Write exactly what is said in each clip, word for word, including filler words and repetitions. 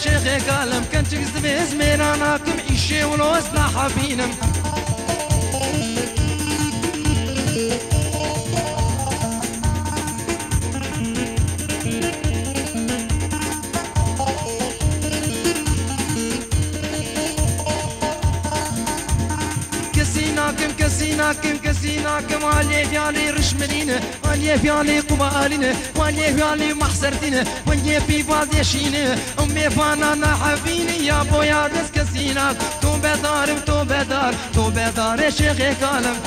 شيخي قالم كان تكذب زميراناكم عيشي ولوزنا حبينم كسيناكم كسيناكم كسيناكم علي فيالي رشملينا علي فيالي قبالينا علي فيالي محسرتنا علي في بازيشينا امي فانا حبيني يا بويا دس كسيناك تو بدار تو بدار تو بدار شيخي كالم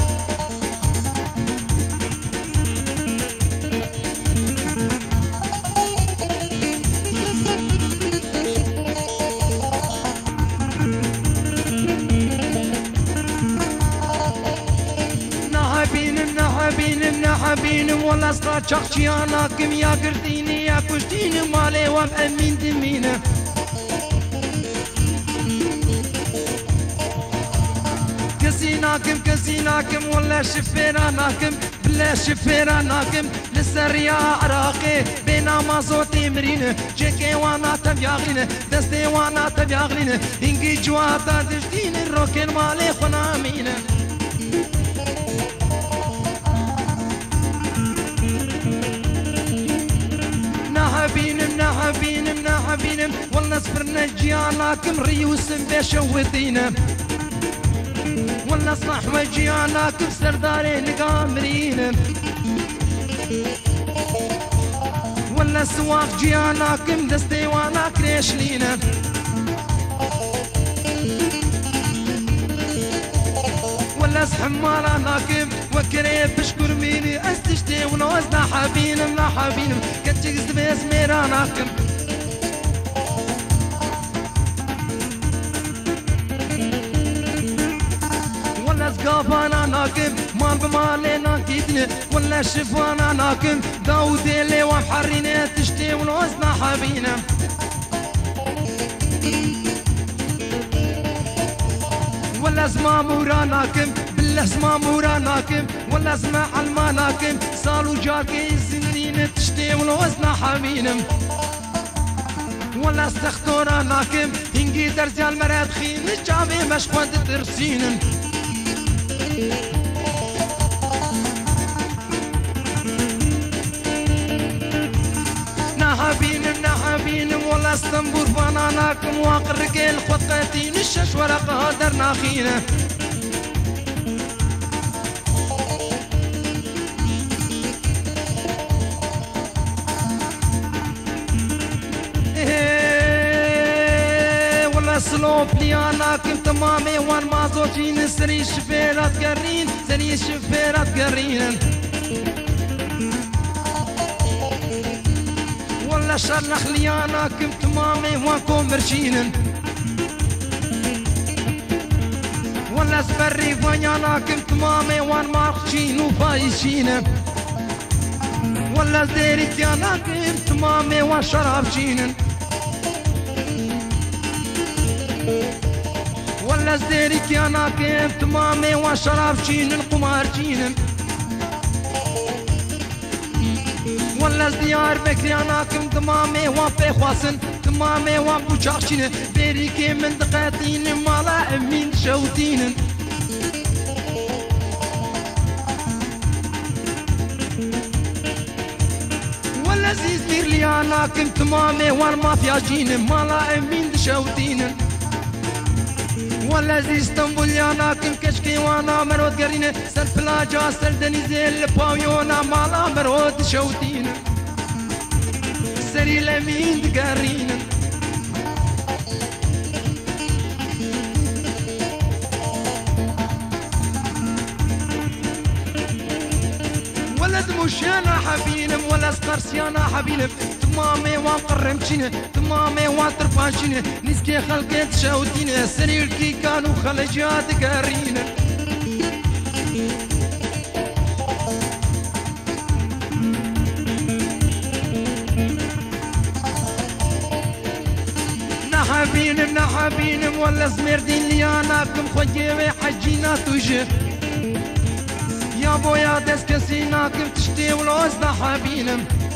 حبينم نحبينم ولا صار شخشي اناكم يا قرديني يا كشتيني مالي ومأمين دمينه كسيناكم كسيناكم ولا شفيراناكم بلا شفيراناكم للسريا عراقي بينما صوتي مرينه جيكي وانا تبياغينه دستي وانا تبياغينه انجي جواتا دشتيني الروكين مالي خنامينه نحبينم نحبينم نحبينم والله صبرنا جياناكم ريوسم بشوتينا والله صلاح وجياناكم سرداري القامرين والله سواق جياناكم دستي وانا كريشلينا والله سحمالاناكم وكريب بشكر ميني استشتي ونوزنا حبينم نحبينم كتجز بيز ميراناكم ولا سقافانا ناكم مال بمالينا كيدنا ولا شفانا ناكم داودي اللي ومحرينا تشتي ونوزنا حبينم ولا اسمع موراناكم بالله اسمع موراناكم ولا اسمع علماناكم صالوا جاكي السنين تشتي ولوزنا حمينم ولا استخطوراناكم هنجي درجة المراد خين الجامي مشقود ترسينم نحبينم نحبينم ولا استنبور فاناناكم واقر رجال خطقتين الشش ورق هادر ناخينا ولا سلوب لياناكم تمامي وان ما زوجين سري شفيرات قرين سري شفيرات قرين ولا شرخ لياناكم تمامي وانكم مرشين ولا سبري فانياناكم تمامي وان مارخشين وفايشين ولا زيريك ياناكم تمامي وان شرابشين ولا زيريك ياناكم تمامي وان شرابشين قمارشين ولا ديار بكرياناكم تمامي وان بيخواسن تمامي وان بوشاخشين بيريكي من دقاتين مالا امين شوتين ولا زيزمير لياناكم تمامي وان مافياجين مالا امين شوتين ولا زي اسطنبول ياناكم كشكي وانا مرود قرينه سر بلاجا سر دنيزي الباويونا مالا مرود شوتين سري لمين دقارين ولا دموشانا حبينم ولا سقرسيانا حبينم تمامي وان قرمشينه تمامي وان طرفاشينه نسكي خلقت شوتينه سرير كي كانوا خلجات قارينه نحبينم نحبينم ولا سمردين لياناكم خجيوي حجينا توجه يا بويا دس كسيناكم تشتي ولوز نحبينم